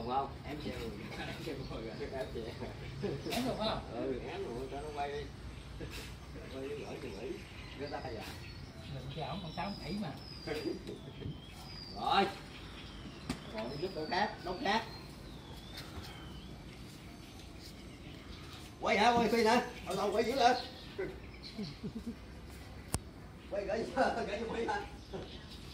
hồn không? Em treo rồi. Ém treo rồi. Ém được không? Ừ, ém rồi cho nó quay đi. Quay đi gửi chừng nghỉ. Cái tay à. Mình cho ổng con 6 kỹ mà. Rồi. Còn đi giúp đỡ cát, đóng cát. Quay hả, quay phi nè. Đầu đầu quay dữ lên. Quay gửi cho phi nè.